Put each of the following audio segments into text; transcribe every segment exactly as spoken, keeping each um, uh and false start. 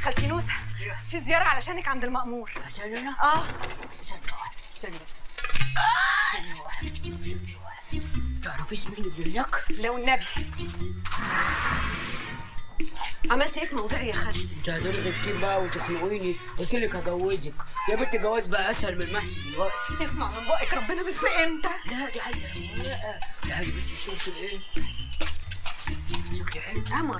خالتي نوسة في زيارة علشانك عند المأمور. عشان انا؟ اه استنى واحد استنى استنى واحد استنى واحد. تعرفيش مين اللي هناك؟ لو النبي. عملتي ايه في موضوعي يا خالتي؟ انت هترغي كتير بقى وتخنقيني، قلت لك هجوزك يا بنت. الجواز بقى اسهل من المحسن دلوقتي. اسمع من بقك ربنا بس امتى؟ لا دي عايزه رواقه، دي عايزه بس شوف ايه؟ شوف يا حلو قمر.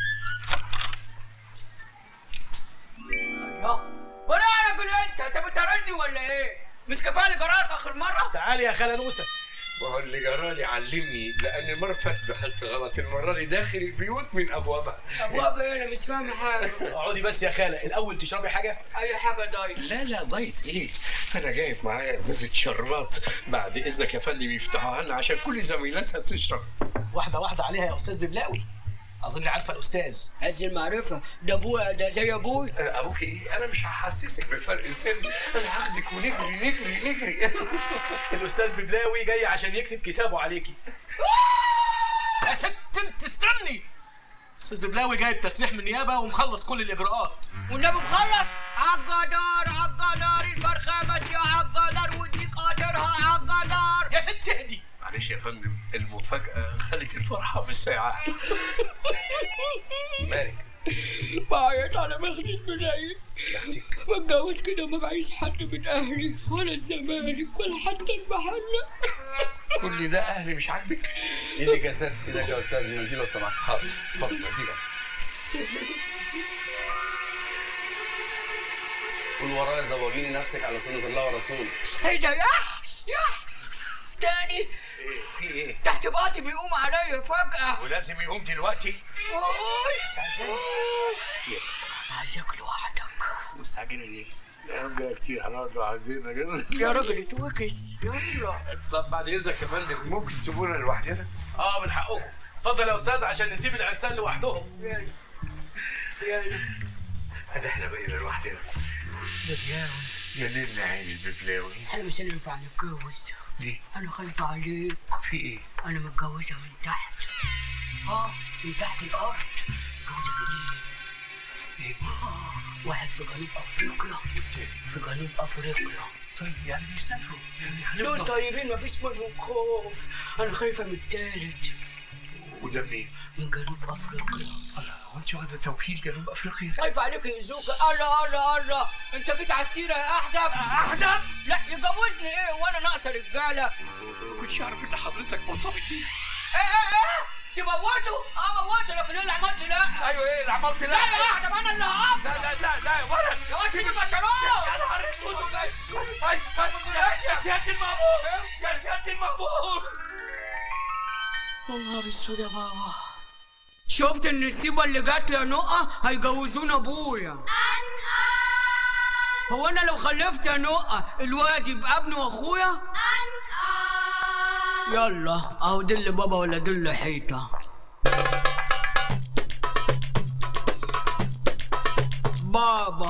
الله وانا يا راجل انت انت بتطردني ولا ايه؟ مش كفايه اللي جرالك اخر مره؟ تعالي يا خاله نوسه. ما هو اللي جرالي علمني، لان المره اللي فاتت دخلت غلط، المره دي داخل البيوت من ابوابها. ابواب ايه؟ انا مش فاهم حاجه. اقعدي بس يا خاله، الاول تشربي حاجه؟ اي حاجه دايت. لا لا دايت ايه؟ انا جايب معايا ازازه شربات، بعد اذنك يا فندم يفتحوها لنا عشان كل زميلاتها تشرب. واحده واحده عليها يا استاذ ببلاوي. اظن عارفه الاستاذ. عز المعرفه ده ابويا، ده زي ابوي. ابوك ايه؟ انا مش هحسسك بفرق السن، انا هاخدك ونجري نجري نجري. الاستاذ ببلاوي جاي عشان يكتب كتابه عليكي. يا ست انت استني. استاذ ببلاوي جايب تسريح من النيابه ومخلص كل الاجراءات. والنبي مخلص؟ عالجدار عالجدار الفرخه ماشيه عالجدار وديك قادرها عالجدار. يا ست اهدي. معلش يا فندم، المفاجأة خلت الفرحة بالساعة. مالك؟ بعيط على بختي البناية. بختك؟ بتجوز كده ما بعيش حد من أهلي ولا الزمالك ولا حتى المحلة. كل ده أهلي مش عاجبك؟ ايدك يا ست، ايدك يا استاذ منديل لو سمحت. حاضر، اتفضل منديل. قول ورايا زوجيني نفسك على سنة الله ورسوله. ايه ده؟ يا يا تاني؟ ايه في ايه؟ تحت باطي بيقوم عليا فجأة. ولازم يقوم دلوقتي؟ اوي عايزك لوحدك. مستعجلة ليه؟ لا بقى كتير هنقعد لوحدنا كده. يا راجل اتوكس يلا. طب بعد اذنك يا فندم ممكن تسيبونا لوحدنا؟ اه من حقكم. اتفضل يا استاذ عشان نسيب العرسان لوحدهم. يلا يلا. ادي احنا بقينا لوحدنا. يا ليل عين الببلاوي. احنا مش هينفع نتجوز. ليه؟ انا خايفة عليك. في ايه؟ انا متجوزة من تحت. اه من تحت الارض. متجوزة اتنين. ايه؟ آه واحد في جنوب افريقيا. في جنوب افريقيا. طيب يعني بيسافروا يعني دول هنفضل. طيبين مفيش منهم خوف. انا خايفة من التالت. وده منين؟ من جنوب افريقيا. الله، هو انت واخدة توكيل جنوب افريقيا؟ خايف عليك يأذوك. الله الله الله انت جيت على السيرة يا احدب. احدب؟ لا يجوزني ايه وانا ناقصة رجالة؟ ما كنتش اعرف ان حضرتك مرتبط بيه. ايه ايه ايه تموته؟ اه موته، لكن ايه اللي عملت؟ لا ايوه ايه اللي عملت؟ لا يا احدب انا اللي هقف. لا لا لا لا يا ولد. يا واد سيب البنطلون. يا نهار اسود. هاي هاي يا سيادة المأمور، يا سيادة المأمور. يا نهار اسود يا بابا. شفت النسيبة اللي جات لي نقة؟ هيجوزونا ابويا. هو انا لو خلفت يا نقة الواد يبقى ابني واخويا؟ يلا اهو دل بابا ولا دل حيطة. بابا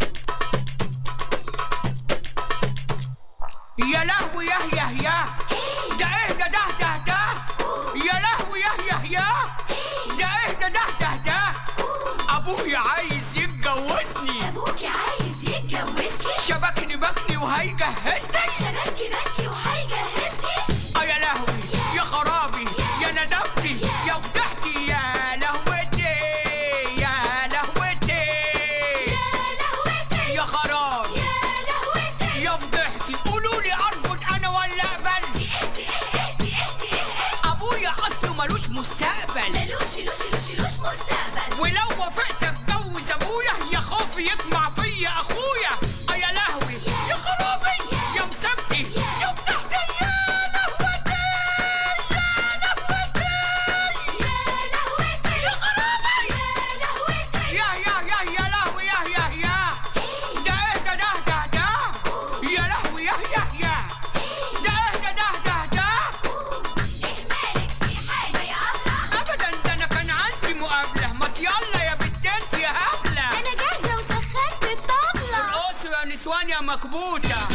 يا لهوي يا يا يا ده ايه ده ده ده ده يا لهوي يا يا يا ده ايه ده ده ده ده ابويا عايز يتجوزني. ابوكي عايز يتجوزني؟ شبكني بكني وهيجهزني. شبكي بكي وهيجهزني؟ اه يا لهوي يا خرابي يا ندمتي يا فضحتي يا لهوتي يا لهوتي يا لهوتي يا خرابي يا لهوتي يا فضحتي. قولوا لي ارفض انا ولا اقبل؟ اهدي اهدي اهدي اهدي اهدي. ابويا اصله ملوش مستقبل. ملوش لوش لوش لوش مستقبل. ولو وافقت اتجوز ابويا يا خوفي يطمع فيا اخويا. اه يا لهوي يا خرابي يا مسبتي يا فتحتي يا لهوتي يا لهوتي يا لهوتي يا خرابي يا لهوتي يا يا يا يا لهوي يا يا يا ده ايه ده ده ده ده يا لهوي يا يا يا ده ايه ده ده ده ده ايه مالك في حاجة يا أبلة؟ ابدا ده انا كان عندي مقابله. ما يلا يا بنت انت يا هبله. أنا جاهزة وسخنت الطبلة. ارقصوا يا نسوان يا مكبوته.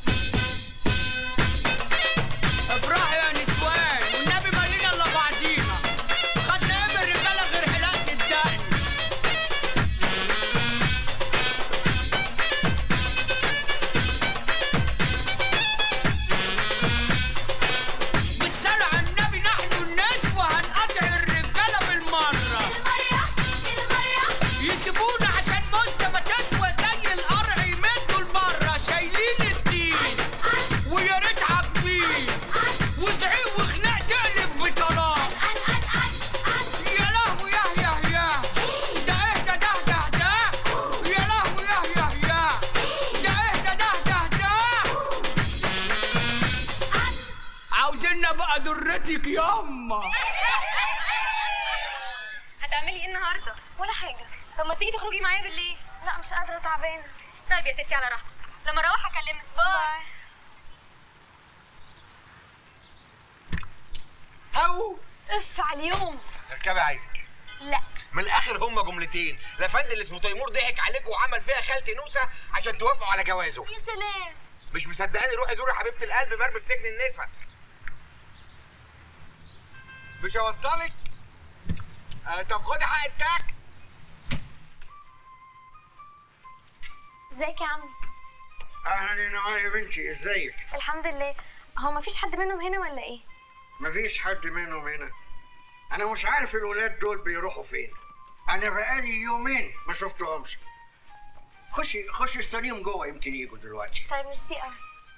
افرحوا يا نسوان والنبي ما لينا الا بعضينا. خدنا ايه من الرجاله غير حلاقه الدقن؟ عندك ياما. هتعملي ايه النهارده؟ ولا حاجه. طب ما تيجي تخرجي معايا بالليل؟ لا مش قادره، تعبانه. طيب يا ستي على راحتك، لما اروح اكلمك. باي. او اف على اليوم. اركبي عايزك. لا من الاخر هما جملتين، الافندي اللي اسمه تيمور ضحك عليك وعمل فيها خالتي نوسه عشان توافقوا على جوازه. يا سلام. مش مصدقاني؟ روحي زوري حبيبه القلب مرمي في سجن النساء. مش هوصلك؟ آه طب خدي حق التاكس. ازيك يا عم؟ اهلا يا نوال يا بنتي، ازيك؟ الحمد لله. هو مفيش حد منهم هنا ولا ايه؟ مفيش حد منهم هنا. انا مش عارف الولاد دول بيروحوا فين. انا بقالي يومين ما شفتهمش. خشي خشي السليم جوه، يمكن يجوا دلوقتي. طيب ميرسي قوي.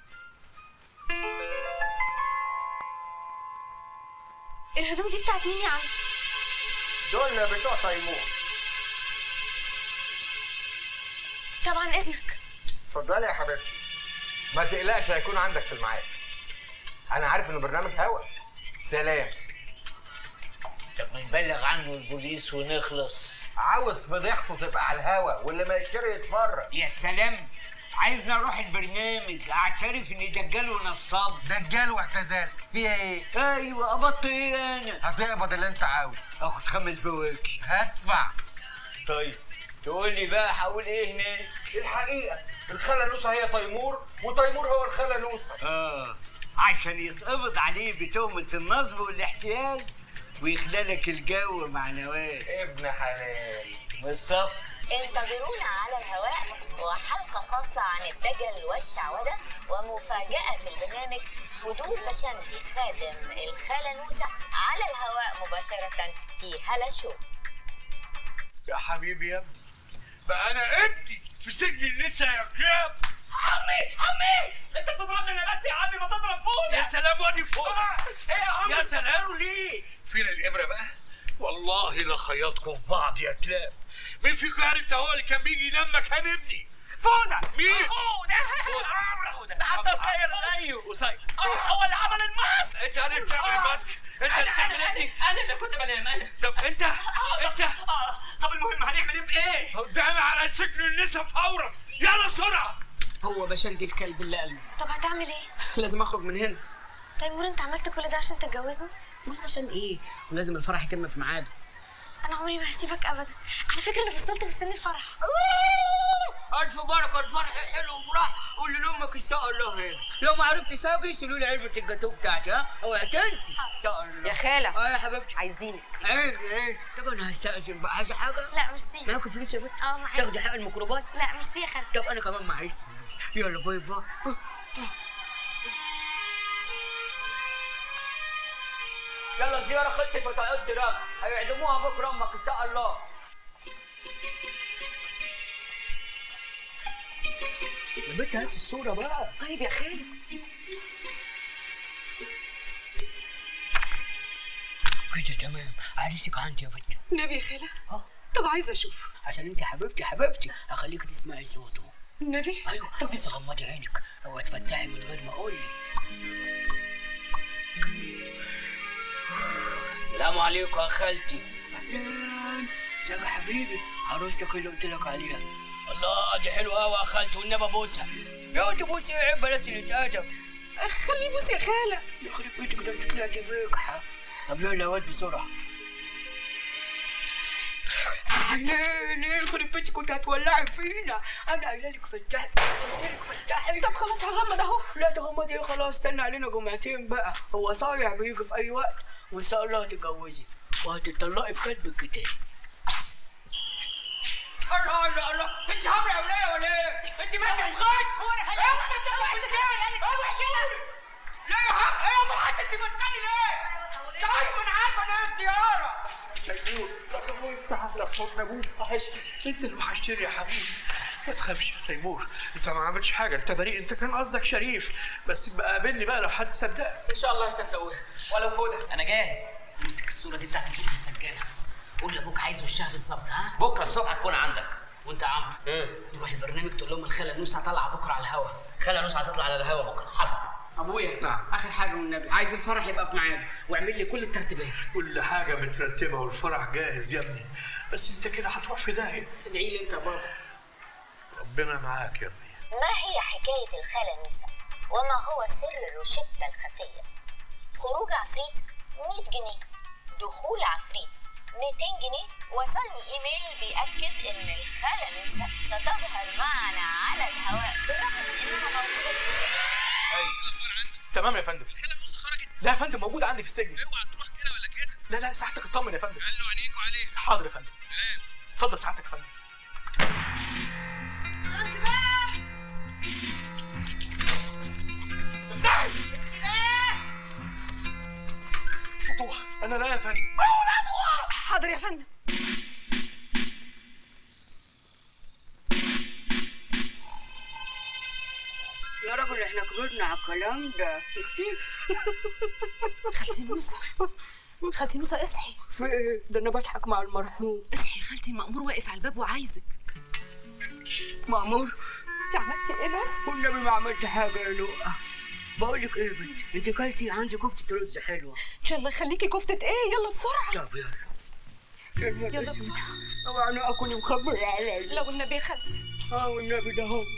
الهدوم دي بتاعت مين يا عم؟ دول بتوع تيمور. طبعا اذنك. اتفضلي يا حبيبتي. ما تقلقش، هيكون عندك في الميعاد. انا عارف انه برنامج هوا. سلام. طب ما نبلغ عنه البوليس ونخلص. عاوز فضيحته تبقى على الهوا واللي ما يشتري يتفرج. يا سلام، عايزني اروح البرنامج اعترف اني دجال ونصاب. دجال واعتزال فيها ايه؟ ايوه قبضت ايه انا؟ هتقبض اللي انت عاوز. اخد خمس بواكي. هدفع. طيب تقول لي بقى هقول ايه هناك؟ الحقيقه الخاله نوسه هي تيمور وتيمور هو الخاله نوسه. اه عشان يتقبض عليه بتهمه النصب والاحتيال ويخلالك الجو مع نوال. ابن حلال. بالظبط. انتظرونا على الهواء وحلقة خاصة عن الدجل والشعوذة ومفاجأة البرنامج حضور بشنتي خادم الخالة نوسة على الهواء مباشرة في هلا شو. يا حبيبي يا ابني، بقى انا ابني في سجن النساء يا كلاب. عمي عمي انت بتضربني انا بس يا عمي، ما تضرب فوق. يا سلام وادي فوق. ايه يا عمي؟ يا سلام ليه؟ فين الابره بقى؟ والله لخيطكم في بعض يا كلاب. مين فيكم عارف هو اللي كان بيجي ينام مكان ابني؟ فوده. مين؟ فوده فوده ده حتى صاير زيه وصاير. هو اللي عمل الماسك. انت اللي بتعمل الماسك. انت اللي بتعمل ايه؟ انا اللي كنت بنام انا. طب انت انت طب المهم هنعمل ايه في ايه؟ قدامي على سجن النساء فورا. يلا بسرعه. هو بشنتي الكلب اللي قلبي. طب هتعمل ايه؟ لازم اخرج من هنا. تيمور انت عملت كل ده عشان تتجوزني؟ عشان ايه؟ ولازم الفرح يتم في ميعاده. انا عمري ما هسيبك ابدا. على فكره انا فصلت في سن الفرح. الف بركه، الفرح حلو وفرح. قول لامك ان شاء الله هيك. لو ما عرفتي ساقي شيلوا لي علبه الجاتوه بتاعتي. ها اوعي تنسي ان شاء الله. يا خالة. اه يا حبيبتي عايزينك. ايه ايه. طب انا هستأذن بقى. عايزه حاجه؟ لا ميرسي. معاكي فلوس يا بنت؟ اه معايا. تاخدي حق الميكروباص؟ لا ميرسي يا خالتي. طب انا كمان معيش فلوس. يلا باي باي. يلا زيارة خلتك ما تقعدش راجل، هيعدموها بكره امك ان شاء الله. يا بنت هات الصورة بقى. طيب يا خالة. كده تمام، عريسك عندي يا بنت. النبي يا خالة. اه طب عايزة اشوف. عشان انت حبيبتي حبيبتي هخليك تسمعي صوته. النبي. ايوه طب بس غمضي عينك، اوعي تفتحي من غير ما اقول لك. السلام عليكم يا خالتي. اهلا. ازيك يا حبيبي؟ عروستك اللي قلت لك عليها. الله دي حلوه قوي يا خالتي، والنبي ابوسها. يا ولد بوسي ايه؟ عيب بلاش نتقدم. خليه يبوس يا خالة. يخرب بيتك ده انت طلعتي بيكحه. طب يلا يا واد بسرعه. ليه ليه يخرب بيتك كنت هتولعي فينا؟ انا قايله لك فتحي، قلت لك فتحي. طب خلاص هغمض اهو. لا تغمضي ايه، خلاص استنى علينا جمعتين بقى. هو صايع بيجي في اي وقت، وان شاء الله هتتجوزي وهتطلقي في خدمة الكتاب. الله الله الله، انت عامله يا وليه ولا ايه؟ انت ماشيه بخيط؟ هو انا خليك اوعى كده. اوعى كده. لا يا حق ايه يا ام حسن انت ماسكاني ليه؟ طيب انا عارفه ان هي السياره. تيمور ابوي تعال لك حضن ابوك وحشني. انت اللي وحشتني يا حبيبي. ما تخافش يا تيمور، انت ما عملتش حاجه، انت بريء، انت كان قصدك شريف، بس بقى قابلني بقى لو حد صدقك. ان شاء الله يصدقوها. ولو فوده. انا جاهز. امسك الصورة دي بتاعت البنت السجانة. قول لابوك عايزه الشهر بالظبط. ها؟ بكره الصبح تكون عندك. وانت يا عمرو تروح البرنامج تقول لهم الخالة نوسة هطلع بكره على الهوا. خالة نوسة هتطلع على الهوا بكره. حصل. ابويا نعم. اخر حاجه والنبي، عايز الفرح يبقى في ميعاده واعمل لي كل الترتيبات. كل حاجه مترتبه والفرح جاهز يا ابني، بس انت كده هتروح في داهيه. ادعي لي انت يا بابا. ربنا معاك يا ابني. ما هي حكاية الخالة نوسة؟ وما هو سر الروشتة الخفية؟ خروج عفريت مية جنيه، دخول عفريت ميتين جنيه. وصلني ايميل بيأكد ان الخالة نوسة ستظهر معنا على الهواء بالرغم من انها موجودة في السجن. ايوه تمام يا فندم. الخالة نوسة خرجت؟ لا يا فندم، موجود عندي في السجن. اوعى تروح كده ولا كده. لا لا سعادتك اطمن يا فندم. قال له عينيكوا عليه. حاضر يا فندم. سلام. اتفضل سعادتك يا فندم. فتوح انا لا يا فندم. حاضر يا فندم. يا راجل احنا كبرنا على الكلام ده كتير. خالتي نوسة، خالتي نوسة اصحي. في ايه؟ ده انا بضحك مع المرحوم. اصحي يا خالتي، مأمور واقف على الباب وعايزك. مأمور؟ انت عملتي ايه بس؟ والنبي ما عملت حاجه يا نوقه. بقول لك ايه يا بنتي، انت كلتي عندي كفته رز حلوه. ان شاء الله يخليكي كفتة ايه؟ يلا بسرعة. طب يلا يلا بسرعة. طبعا انا اكون مخبر عليا. لو النبي يا خالتي. اه والنبي ده هو.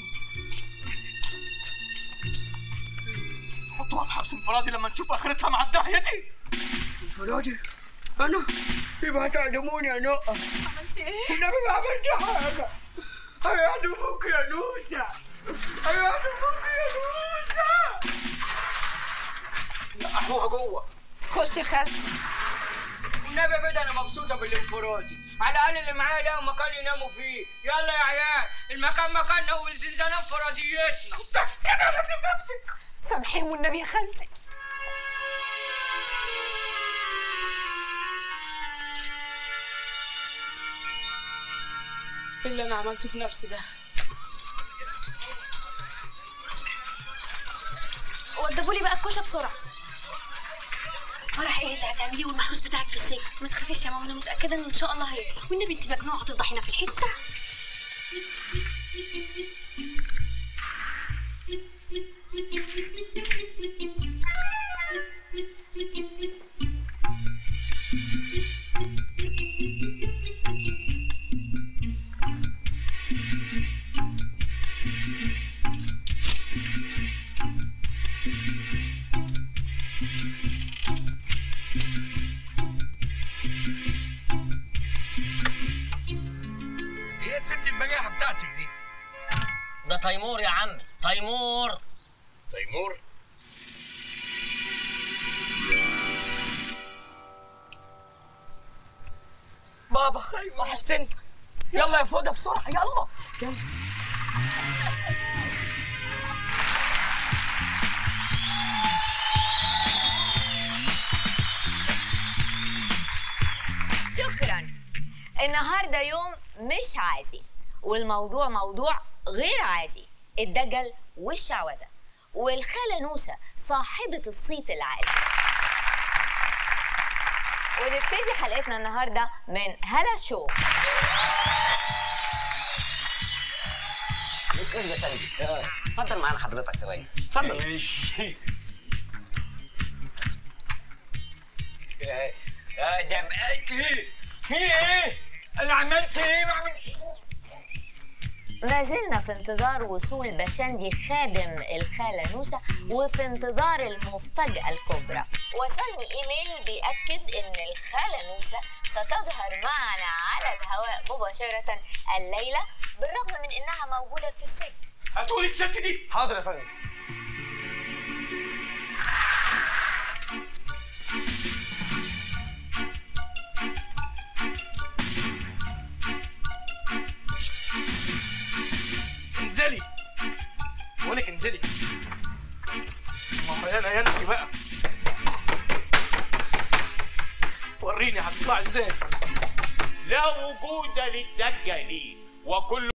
حطوها في حبس انفرادي لما نشوف اخرتها مع الداهيه دي. انفرادي؟ انا؟ يبقى هتعدموني يا نقه. عملتي ايه؟ والنبي ما عملت حاجه. هيعدموك يا نوسه، هيعدموك يا نوسه. لقحوها جوه. خش يا خالتي. والنبي بدأ انا مبسوطه بالانفرادي، على الاقل اللي معايا لقوا مكان يناموا فيه. يلا يا عيال، المكان مكاننا والزنزانه انفراديتنا. كده لازم نفسك. سامحيني والنبي يا خالتي. ايه اللي انا عملته في نفسي ده؟ ودبولي بقى الكوشه بسرعه. فرح ايه اللي هتعمليه والمحروس بتاعك في السجن؟ ما تخافيش يا ماما، انا متاكده انه ان شاء الله هيطلع. والنبي انت مجنونه هتفضحينا في الحته. ايه يا ست البجاحه بتاعتك دي؟ ده تيمور يا عم، تيمور. تيمور؟ بابا وحشتني. يلا يا فوده بسرعه يلا يلا. شكرا. النهارده يوم مش عادي، والموضوع موضوع غير عادي. الدجل والشعوذه والخالة نوسة صاحبة الصيت العالي. ونبتدي حلقتنا النهارده من هلا شو. استاذ بشندي، اتفضل معانا حضرتك ثواني. اتفضل. ماشي. ده بقى ايه؟ في ايه؟ انا عملت ايه؟ ما عملتش. ما زلنا في انتظار وصول بشندي خادم الخالة نوسة، وفي انتظار المفاجأة الكبرى. وصلني ايميل بيأكد ان الخالة نوسة ستظهر معنا على الهواء مباشرة الليلة بالرغم من انها موجودة في السجن. هتقولي الست دي. حاضر يا فندم. انزلي. بقولك انزلي. ماما يانا يانا انت بقى. وريني هتطلع ازاي. لا وجود للدجالين وكل